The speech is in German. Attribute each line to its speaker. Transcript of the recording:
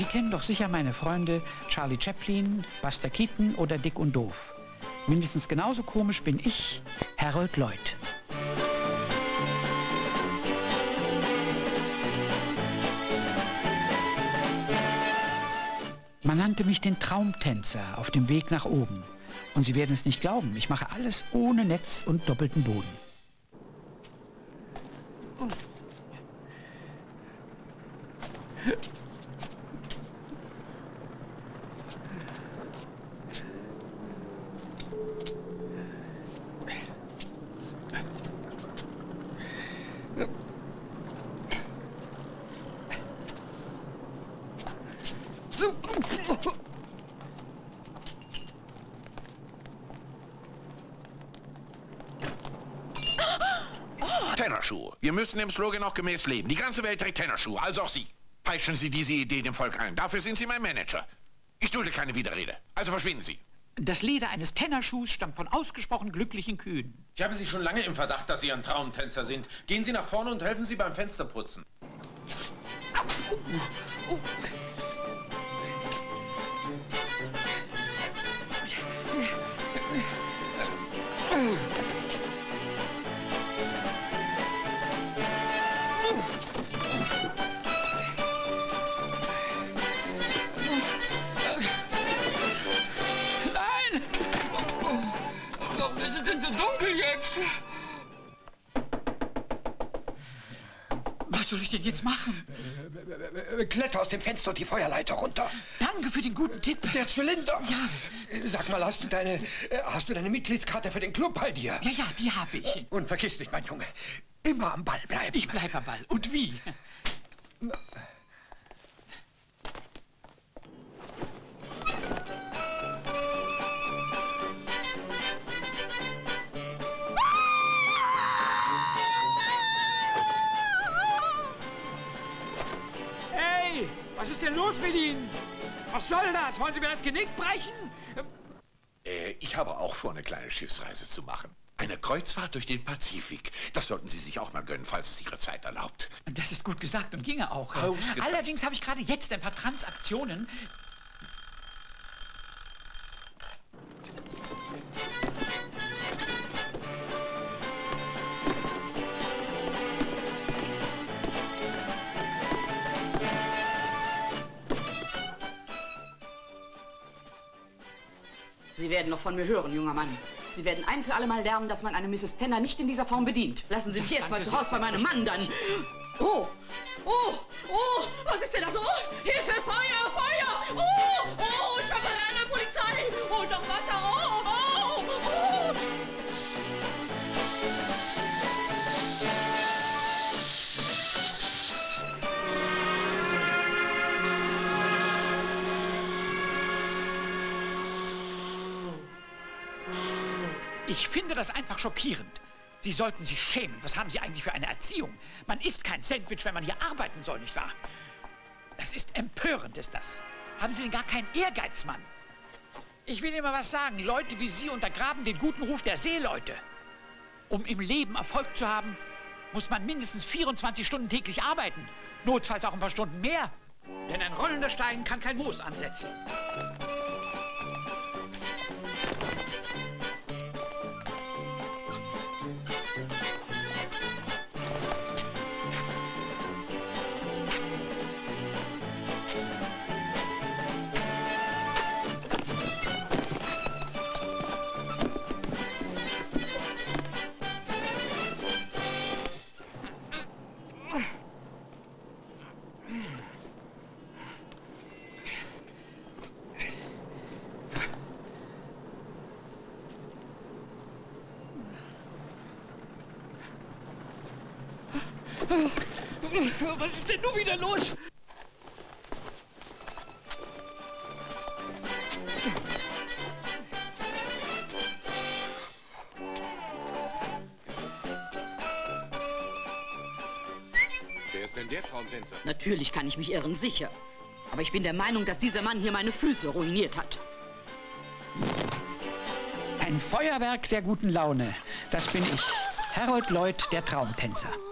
Speaker 1: Sie kennen doch sicher meine Freunde Charlie Chaplin, Buster Keaton oder Dick und Doof. Mindestens genauso komisch bin ich, Harold Lloyd. Man nannte mich den Traumtänzer auf dem Weg nach oben. Und Sie werden es nicht glauben, ich mache alles ohne Netz und doppelten Boden.
Speaker 2: Tennerschuhe. Wir müssen dem Slogan auch gemäß leben. Die ganze Welt trägt Tennerschuhe, also auch Sie. Peitschen Sie diese Idee dem Volk ein. Dafür sind Sie mein Manager. Ich dulde keine Widerrede. Also verschwinden Sie.
Speaker 1: Das Leder eines Tennerschuhs stammt von ausgesprochen glücklichen Kühen.
Speaker 3: Ich habe Sie schon lange im Verdacht, dass Sie ein Traumtänzer sind. Gehen Sie nach vorne und helfen Sie beim Fensterputzen.
Speaker 1: Dunkel jetzt. Was soll ich denn jetzt machen?
Speaker 4: Kletter aus dem Fenster und die Feuerleiter runter.
Speaker 1: Danke für den guten Tipp.
Speaker 4: Der Zylinder.
Speaker 1: Ja.
Speaker 4: Sag mal, hast du deine Mitgliedskarte für den Club bei dir?
Speaker 1: Ja, ja, die habe ich.
Speaker 4: Und vergiss nicht, mein Junge, immer am Ball bleiben.
Speaker 1: Ich bleibe am Ball. Und wie? Was ist denn los mit Ihnen? Was soll das? Wollen Sie mir das Genick brechen?
Speaker 2: Ich habe auch vor, eine kleine Schiffsreise zu machen. Eine Kreuzfahrt durch den Pazifik. Das sollten Sie sich auch mal gönnen, falls es Ihre Zeit erlaubt.
Speaker 1: Das ist gut gesagt und ginge auch. Allerdings habe ich gerade jetzt ein paar Transaktionen.
Speaker 5: Sie werden noch von mir hören, junger Mann. Sie werden ein für alle Mal lernen, dass man eine Mrs. Tanner nicht in dieser Form bedient. Lassen Sie mich erst mal zu Hause bei meinem Mann, dann... Oh! Oh! Oh! Was ist denn das? Oh! Hilfe! Feuer! Feuer! Oh! Oh! Ich habe eine Polizei! Oh, doch Wasser! Oh! Oh! Oh!
Speaker 1: Ich finde das einfach schockierend. Sie sollten sich schämen. Was haben Sie eigentlich für eine Erziehung? Man isst kein Sandwich, wenn man hier arbeiten soll, nicht wahr? Das ist empörend, ist das. Haben Sie denn gar keinen Ehrgeiz, Mann? Ich will Ihnen mal was sagen. Leute wie Sie untergraben den guten Ruf der Seeleute. Um im Leben Erfolg zu haben, muss man mindestens 24 Stunden täglich arbeiten. Notfalls auch ein paar Stunden mehr. Denn ein rollender Stein kann kein Moos ansetzen. Was ist denn nun wieder los?
Speaker 2: Wer ist denn der Traumtänzer?
Speaker 5: Natürlich kann ich mich irren, sicher. Aber ich bin der Meinung, dass dieser Mann hier meine Füße ruiniert hat.
Speaker 1: Ein Feuerwerk der guten Laune. Das bin ich, Harold Lloyd, der Traumtänzer.